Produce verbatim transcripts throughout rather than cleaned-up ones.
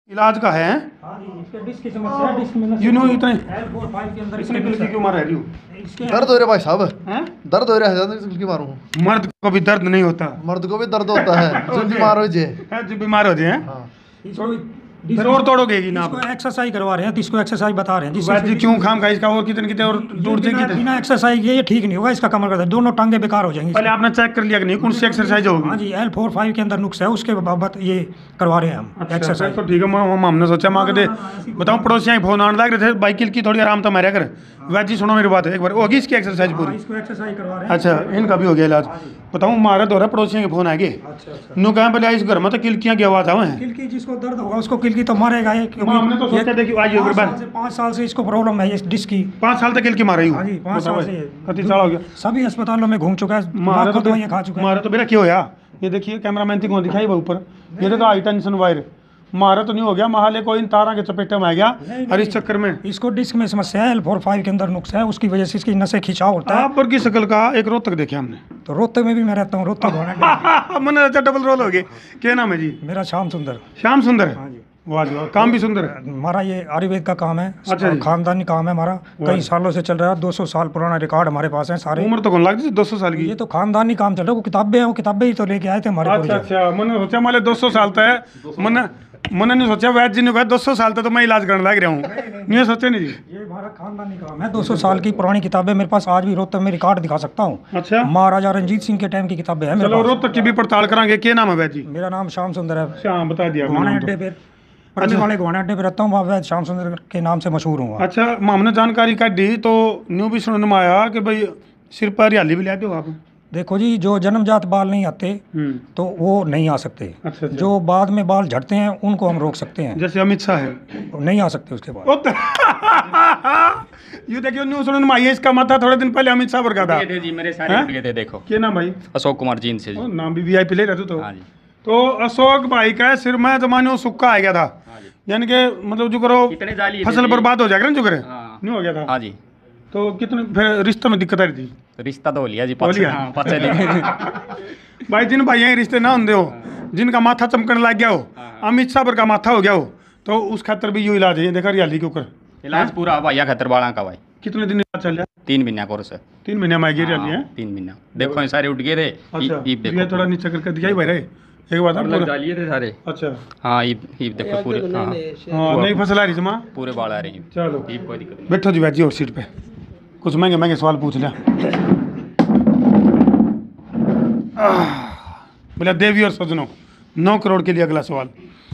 इलाज का है। हाँ जी, इसके डिस्क की समस्या है, डिस्क में यू नो इतने एल फोर फाइव के अंदर इसने किलकी क्यों मारा है यू? इसके दर्द हो रहा है भाई साहब, हैं? दर्द हो रहा है ज़्यादा क्यों मारूं? मर्द को भी दर्द नहीं होता मर्द को भी दर्द होता है जो बीमार हो जाए। है, जो बीमार हो जाए हैं? हाँ इसको फिर और तोड़ोगे कि ना आप? इसको एक्सरसाइज करवा रहे हैं, तो इसको एक्सरसाइज बता रहे हैं जिससे वैद्य क्यों खाम खा इसका और कितने कितने और टूट बिना, जाएगी? बिना एक्सरसाइज ये ठीक नहीं होगा, इसका कमर का दर्द, दोनों टांगे बेकार हो जाएंगी। पहले आपने चेक कर लिया कि नहीं कौन सी एक्सरसाइज हाँ होगी? जी, एल फोर फाइव के अंदर नुक्स है, उसके बाबत ये करवा रहे हैं हम अच्छा, एक्सरसाइज। तो ठीक है, हम हमने सोचा माँ के दे बताऊँ पड़ोसियाँ फोन आने लग रहे थे बाइकिल की थोड़ी आराम तो मारा कर। वैद्य जी सुनो मेरी बात एक बार होगी इसकी एक्सरसाइज हाँ, पूरी? इसको एक्सरसाइज करवा रहे हैं। अच्छा, इनका भी हो गया इलाज। बताऊँ मारा दो रहा पड़ोसियों के फोन आएंगे अच्छा अच्छा, नु कहें पहले इस घर में तो किलकियाँ की आवाज़ आवे हैं। किलकी जिसको दर्द होगा उसको किलकी तो मारेगा ये, क्योंकि हमने तो सोचा देखिए आज पाँच एक बार साल से पाँच साल से इसको प्रॉब्लम है ये डिस्क की। पाँच साल तक किलकी मार रही हूँ। हाँ जी, पाँच साल से कति साल हो गया सभी अस्पतालों में घूम चुका है, मारा लाखों तो दवाइयाँ खा चुका है। मारा तो मेरा क्या होया? ये देखिए कैमरामैन थी कौन दिखाई वो ऊपर, ये देखो हाई टेंशन वायर मारा तो नहीं हो गया, महाले कोई इन तारा के चपेटे में आ गया और इस चक्कर में इसको डिस्क में समस्या है, एल फोर फाइव के अंदर नुक्स है, उसकी वजह से इसकी नसें खिंचाव होता है। आप पर की शक्ल का एक रोहतक देखे हमने। तो रोहतक में भी मैं रहता हूँ, रोहतक घोड़ा मन अच्छा डबल रोल हो गए। क्या नाम है जी? मेरा श्याम सुंदर। श्याम सुंदर। हाँ जी, वाह जी वाह, काम भी सुंदर है। हमारा ये आयुर्वेद का काम है, अच्छा जी। खानदानी काम है हमारा, कई सालों से चल रहा है, दो सौ साल पुराना रिकॉर्ड हमारे पास है सारे। उम्र तो कौन लगती दो सौ साल की? ये तो खानदानी काम चल रहा है, वो किताबें हैं, वो किताबें ही तो लेके आए थे हमारे अच्छा पूर्वज। अच्छा, मैंने सोचा माले दो सौ साल तक मन मैंने नहीं सोचा वैद्य जी ने कहा दो सौ साल तक तो मैं इलाज करने लग रहा हूँ, नहीं सोचा नहीं जी। ये हमारा खानदानी काम है, दो सौ साल की पुरानी किताबें मेरे पास आज भी रोहतक में रिकॉर्ड दिखा सकता हूँ। अच्छा, महाराजा रंजीत सिंह के टाइम की किताबें हैं मेरे चलो पास। रोहतक की भी पड़ताल करांगे। क्या नाम है वैद्य जी? मेरा नाम श्याम सुंदर है, श्याम बता दिया आपने गोहाना नाम तो। अड्डे पे पड़ने वाले गोहाना अड्डे पे रहता हूँ, वहाँ वैद्य श्याम सुंदर के नाम से मशहूर हूँ। अच्छा, हमने जानकारी काट दी तो न्यू भी सुनने में आया कि भाई सिर पर हरियाली भी लाते हो आप? देखो जी, जो जन्मजात बाल नहीं आते हम्म, तो वो नहीं आ सकते, अच्छा अच्छा। जो बाद में बाल झड़ते हैं उनको हम रोक सकते हैं, जैसे अमित शाह है नहीं आ सकते उसके बाद। ओ तो- ये देखियो न्यू सुनने में आई है, इसका माथा थोड़े दिन पहले अमित शाह पर का था। थे जी, मेरे सारे हैं? उठ गए थे, देखो क्या नाम भाई? अशोक कुमार जींद से जी। ओ, नाम भी वीआईपी ले रहे थे तो। हाँ जी, तो अशोक भाई का सिर में जमाने में सुक्का आ गया था, हाँ जी। यानी कि मतलब जो करो कितने जाली थे फसल जी? बर्बाद हो जाएगा ना जो करे, हाँ। नहीं हो गया था? हाँ जी, तो कितने फिर रिश्ते में दिक्कत आ रही थी? तो रिश्ता तो हो लिया जी, हो पाँच लिया? हाँ, पाँच छः दिन। भाई जिन भाई रिश्ते ना होंगे हो, जिनका माथा चमकने लग गया हो, अमित शाह पर का माथा हो गया हो, तो उस खातर भी यो इलाज है, देखा हरियाली के ऊपर इलाज पूरा भैया खतर बाड़ा का भाई, कितने दिन इलाज चल रहा है? तीन महीना कोर्स है। तीन महीने में आ गई हरियाली है। हाँ, तीन महीना देखो ये सारे उठ गए थे। अच्छा, ईब ये देखो थोड़ा नीचे करके दिखाई भाई रहे एक बात है लग पूरा। जालिए थे सारे। अच्छा, हाँ, ईब ईब देखो पूरे, हाँ हाँ नई फसल आ रही जमा। पूरे बाल आ रहे हैं। चलो ईब कोई दिक्कत नहीं। बैठो जी बैठ जी और सीट पे, कुछ महंगे महंगे सवाल पूछ लिया। बोला देवी और सजनों, नौ करोड़ के लिए अगला सवाल।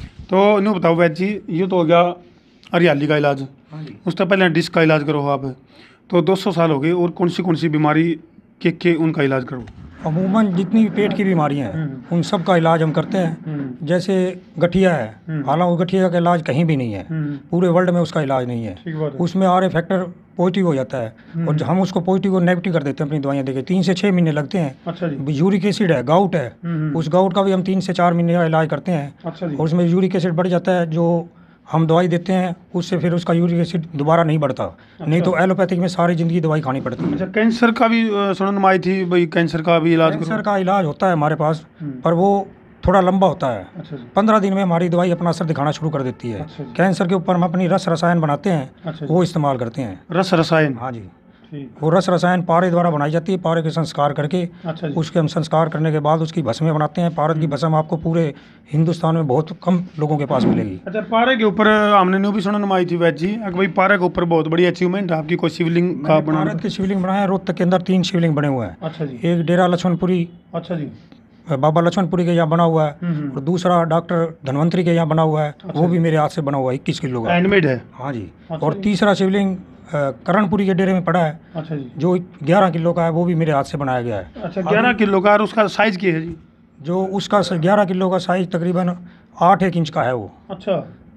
तो न्यू बताओ वैद्य जी, ये तो हो गया हरियाली का इलाज, उससे पहले डिस्क का इलाज करो आप, तो दो सौ साल हो गए और कौन सी कौन सी बीमारी के के उनका इलाज करो? अमूमन जितनी भी पेट की बीमारियां हैं उन सब का इलाज हम करते हैं। जैसे गठिया है, हालांकि गठिया का इलाज कहीं भी नहीं है, पूरे वर्ल्ड में उसका इलाज नहीं है, ठीक बात है। उसमें आर ए फैक्टर पॉजिटिव हो जाता है और हम उसको पॉजिटिव को नेगेटिव कर देते हैं अपनी दवाइयाँ देके, तीन से छः महीने लगते हैं। अच्छा जी। यूरिक एसिड है, गाउट है, उस गाउट का भी हम तीन से चार महीने का इलाज करते हैं, अच्छा जी। और उसमें यूरिक एसिड बढ़ जाता है, जो हम दवाई देते हैं उससे फिर उसका यूरिक एसिड दोबारा नहीं बढ़ता। नहीं तो एलोपैथिक में सारी ज़िंदगी दवाई खानी पड़ती है। अच्छा, कैंसर का भी अ, सुनने में आई थी भाई, कैंसर का भी इलाज कैंसर करो? का इलाज होता है हमारे पास, पर वो थोड़ा लंबा होता है। अच्छा जी। पंद्रह दिन में हमारी दवाई अपना असर दिखाना शुरू कर देती है। अच्छा जी। कैंसर के ऊपर हम अपनी रस रसायन बनाते हैं, अच्छा जी। वो इस्तेमाल करते हैं। रस रसायन? हाँ जी, ठीक। वो रस रसायन पारे द्वारा बनाई जाती है, पारे के संस्कार करके अच्छा जी। उसके हम संस्कार करने के बाद उसकी भस्में बनाते हैं। पारद की भस्म आपको पूरे हिंदुस्तान में बहुत कम लोगों के पास मिलेगी। अच्छा, पारे के ऊपर हमने न्यू भी सुनने में आई थी वैद्य जी, अगर भाई पारे के ऊपर बहुत बड़ी अचीवमेंट है आपकी, कोई शिवलिंग का मैंने बनाना? पारद के शिवलिंग बनाए हैं, रोहतक के अंदर तीन शिवलिंग बने हुए हैं। अच्छा जी। एक डेरा लक्ष्मणपुरी अच्छा जी। बाबा लक्ष्मणपुरी के यहाँ बना हुआ है, हम्म, और दूसरा डॉक्टर धनवंतरी के यहाँ बना हुआ है, वो भी मेरे हाथ से बना हुआ है, इक्कीस किलो का। हैंडमेड है? हाँ जी। अच्छा और जी। तीसरा शिवलिंग अ, करणपुरी के डेरे में पड़ा है, अच्छा जी। जो ग्यारह किलो का है, वो भी मेरे हाथ से बनाया गया है। अच्छा, ग्यारह किलो का, और उसका साइज क्या है जी? जो उसका ग्यारह किलो का साइज तकरीबन आठ एक इंच का है वो। अच्छा,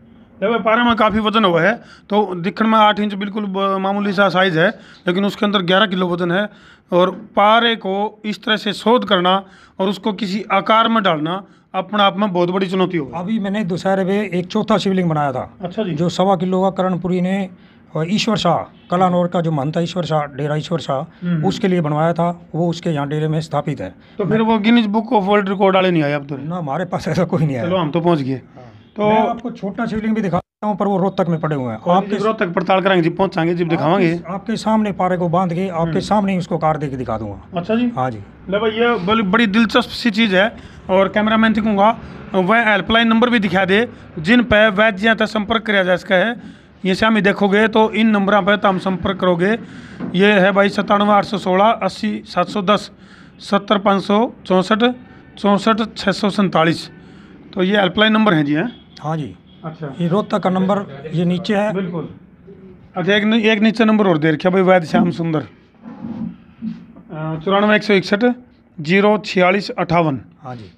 जब पारे में काफ़ी वजन हुआ है, तो दिखने में आठ इंच बिल्कुल ब- मामूली सा साइज है, लेकिन उसके अंदर ग्यारह किलो वजन है। और पारे को इस तरह से शोध करना और उसको किसी आकार में डालना अपने आप में बहुत बड़ी चुनौती होगी। अभी मैंने दुशहरे में एक चौथा शिवलिंग बनाया था, अच्छा जी। जो सवा किलो का करणपुरी ने और ईश्वर शाह कलानौर का जो महंत है ईश्वर शाह, डेरा ईश्वर शाह, उसके लिए बनवाया था, वो उसके यहाँ डेरे में स्थापित है। तो फिर वो Guinness book of world record वाले नहीं आए अब तो? ना, हमारे पास ऐसा कोई नहीं चलो है। हम तो पहुंच गए। तो मैं आपको छोटा शिवलिंग भी दिखाता हूँ, पर वो रोहतक में पड़े हुए हैं। आपके आपके रोहतक पड़ताल कराएंगे जी, पहुंचाएंगे जी, दिखावांगे। आपके, आपके सामने पारे को बांध के आपके सामने ही उसको कार दे के दिखा दूंगा। अच्छा जी, हाँ जी। ले भाई ये बड़ी बड़ी दिलचस्प सी चीज़ है। और कैमरामैन से कहूँगा वह हेल्पलाइन नंबर भी दिखा दे जिन पे वैद्य तक संपर्क किया जा सका है। ये शामी देखोगे तो इन नंबरों पर तुम संपर्क करोगे। ये है भाई सत्तानवे आठ सौ सोलह अस्सी सात सौ दस सत्तर पाँच सौ चौंसठ चौंसठ छः सौ सैंतालीस। तो ये हेल्पलाइन नंबर हैं जी हैं। हाँ जी, अच्छा ये रोहतक का नंबर ये नीचे है। बिल्कुल। अच्छा एक एक नीचे नंबर और दे रखा भाई, वैद्य श्याम सुंदर, चौरानवे एक सौ इकसठ जीरो छियालीस अट्ठावन। हाँ जी।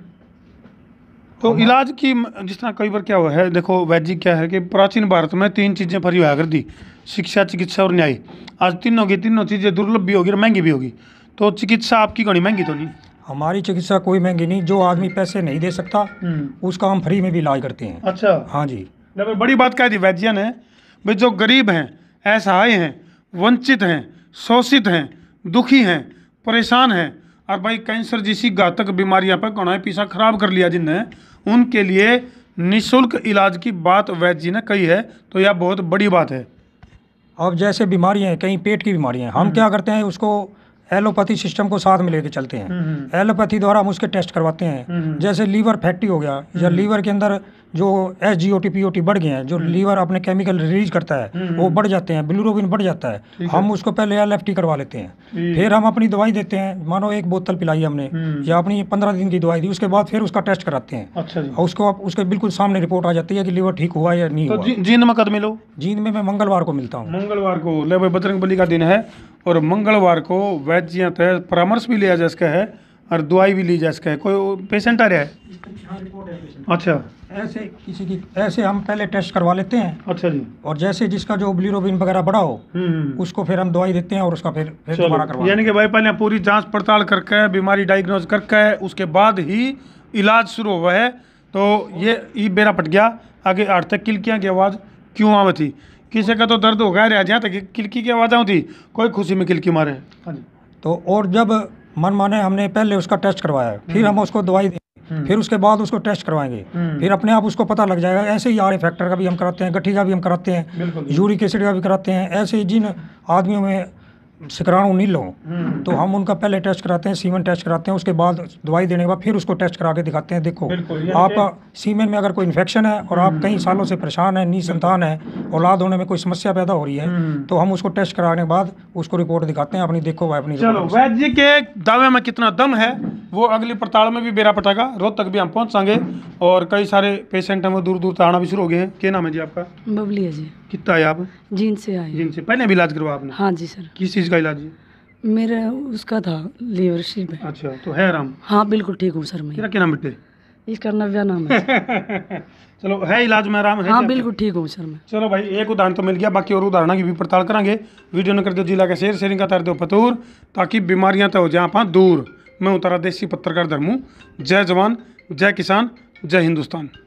तो इलाज की जिस तरह कई बार क्या हुआ है, देखो वैद्य जी क्या है कि प्राचीन भारत में तीन चीज़ें फरी हुआ करती, शिक्षा, चिकित्सा और न्याय। आज तीनों की तीनों चीज़ें दुर्लभ भी होगी और महंगी भी होगी। तो चिकित्सा आपकी घनी महंगी तो नहीं? हमारी चिकित्सा कोई महंगी नहीं, जो आदमी पैसे नहीं दे सकता उसका हम फ्री में भी इलाज करते हैं। अच्छा, हाँ जी। ले बड़ी बात कह दी वैद्य ने भाई, जो गरीब हैं, असहाय हैं, वंचित हैं, शोषित हैं, दुखी हैं, परेशान हैं, और भाई कैंसर जैसी घातक बीमारियां पर कौन पीसा खराब कर लिया जिनने, उनके लिए निःशुल्क इलाज की बात वैद्य जी ने कही है। तो यह बहुत बड़ी बात है। अब जैसे बीमारियां हैं, कहीं पेट की बीमारियां हैं, हम क्या करते हैं उसको एलोपैथी सिस्टम को साथ में लेके चलते हैं। एलोपैथी द्वारा हम उसके टेस्ट करवाते हैं। जैसे लीवर फैटी हो गया या लीवर के अंदर जो S G O T P O T बढ़ गए हैं, जो लीवर अपने केमिकल रिलीज करता है वो बढ़ जाते हैं, बिलिरुबिन बढ़ जाता है, हम उसको पहले एल एफ टी करवा लेते हैं। फिर हम अपनी दवाई देते हैं, मानो एक बोतल पिलाई हमने या अपनी पंद्रह दिन की दवाई दी, उसके बाद फिर उसका टेस्ट कराते हैं। अच्छा जी। और उसको आप उसके बिल्कुल सामने रिपोर्ट आ जाती है कि लीवर ठीक हुआ या नहीं तो हुआ। जी, जींद में कद मिलो? जींद में मैं मंगलवार को मिलता हूँ। मंगलवार को ले भाई, बजरंग बली का दिन है और मंगलवार को वैद्य तय परामर्श भी लिया जा सका है और दवाई भी ली जा सका है। कोई पेशेंट आ रहा है? अच्छा, ऐसे किसी की ऐसे हम पहले टेस्ट करवा लेते हैं। अच्छा जी। और जैसे जिसका जो बिलिरुबिन वगैरह बढ़ा हो हम्म, उसको फिर हम दवाई देते हैं और उसका फिर फिर दोबारा चलो, करवा। यानी कि भाई पहले पूरी जांच पड़ताल करके बीमारी डायग्नोज करके उसके बाद ही इलाज शुरू हुआ है। तो ये ई बेरा पट गया। आगे आठ तक किलकियाँ की आवाज़ क्यों आवती, किसी का तो दर्द हो गया रहा, जहाँ तक किलकी की आवाज़ आती कोई खुशी में किलकी मारे। हाँ जी। तो और जब मन माने हमने पहले उसका टेस्ट करवाया, फिर हम उसको दवाई दें, फिर उसके बाद उसको टेस्ट करवाएंगे, फिर अपने आप उसको पता लग जाएगा। ऐसे ही आर ए फैक्टर का भी हम कराते हैं, गठ्ठी का भी हम कराते हैं, यूरिक एसिड का भी कराते हैं। ऐसे ही जिन आदमियों में शुक्राणु नील हो तो हम उनका पहले टेस्ट कराते हैं, सीमेन टेस्ट कराते हैं, उसके बाद दवाई देने के बाद फिर उसको टेस्ट करा के दिखाते हैं। देखो आपका सीमेन में अगर कोई इन्फेक्शन है और आप कई सालों से परेशान है, नी संतान है, औलाद होने में कोई समस्या पैदा हो रही है, तो हम उसको टेस्ट कराने के बाद उसको रिपोर्ट दिखाते हैं अपनी। देखो भाई अपनी चलो, वैद्य जी के दावे में कितना दम है वो अगली पड़ताल में भी बेरा पटागा। रोहतक भी हम पहुंचाएंगे और कई सारे पेशेंट हैं वो दूर दूर तक आना भी शुरू हो गए हैं। क्या नाम है जी आपका? बबली है जी। कितना है आप? जींद से आए। जिनसे पहले भी इलाज करवा आपने? हाँ जी सर। किस चीज़ का इलाज है? मेरा उसका था लीवरशिप में। अच्छा, तो है आराम? हाँ बिल्कुल ठीक हूँ सर मैं। तेरा क्या नाम बेटे? इसका नव्या नाम है। चलो, है इलाज में आराम है? हाँ बिल्कुल ठीक हूँ सर मैं। चलो भाई, एक उदाहरण तो मिल गया, बाकी और उदाहरणों की भी पड़ताल करेंगे। वीडियो ने कर दो जिला का शेयर, शेयरिंग का कर दो फतूर, ताकि बीमारियां तो हो जाए आप दूर। मैं उतारा देसी पत्रकार धर्मू। जय जवान, जय किसान, जय हिंदुस्तान।